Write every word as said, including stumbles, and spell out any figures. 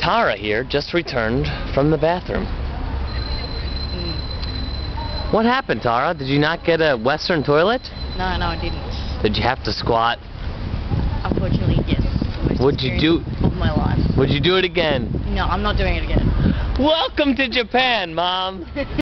Tara here just returned from the bathroom. Mm. What happened, Tara? Did you not get a Western toilet? No, no, I didn't. Did you have to squat? Unfortunately, yes. Worst Would you do? experience of my life. Would you do it again? No, I'm not doing it again. Welcome to Japan, Mom.